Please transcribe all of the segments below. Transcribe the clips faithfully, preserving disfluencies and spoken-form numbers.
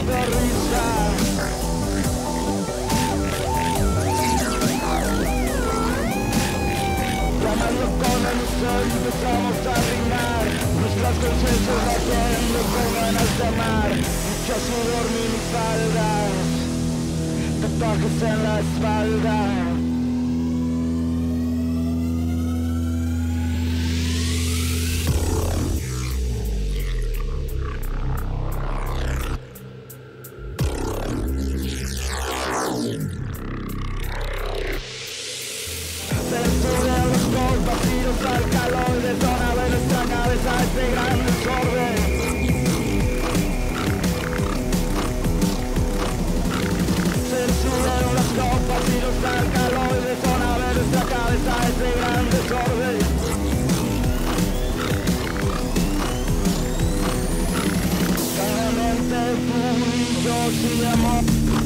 de risa. Llamando con el sol empezamos a rimar. Nuestras conciencias latiendo como en alta mar. Mucho sudor, minifaldas, tatuajes en la espalda. Al calor detonaba en nuestra cabeza este gran desorden. Se subieron las copas y nos da el calor detonaba en nuestra cabeza este gran desorden. Claramente tú y yo sí amor.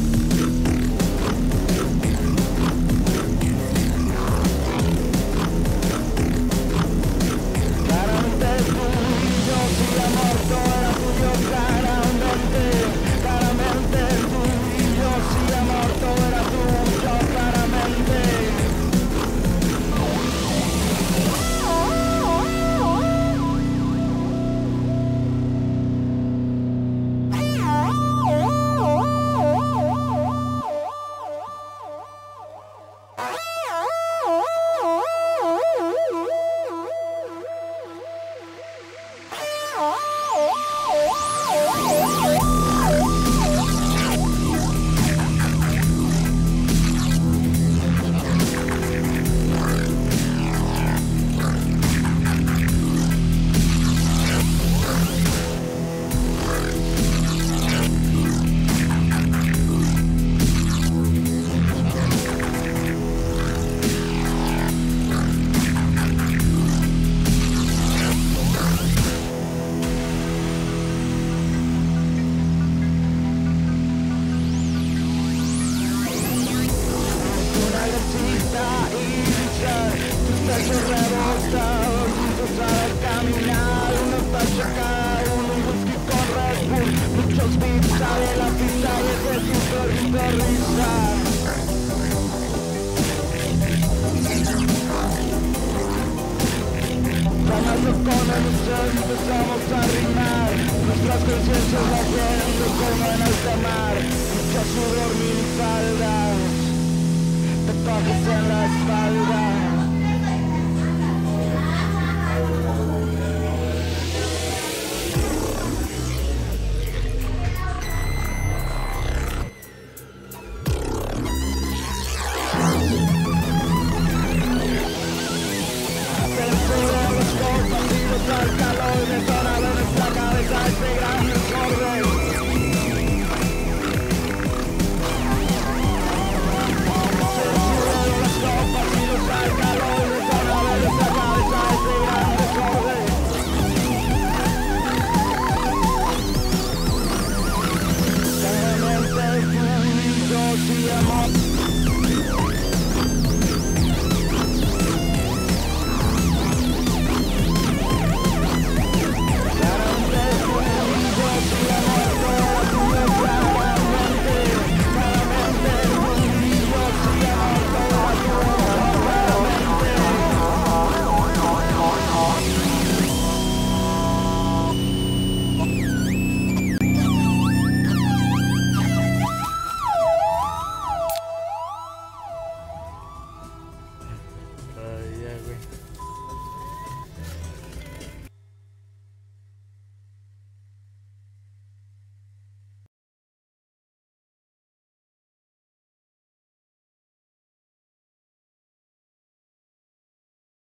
Pecho rebotado, sin saber caminar, una facha cada uno, un whisky con Red Bull, muchos beats, sale la pista y es de super hiper risa. Llamando con el sol empezamos a rimar, nuestras conciencias latiendo como en alta mar, mucho sudor, minifaldas, tatuajes en la espalda.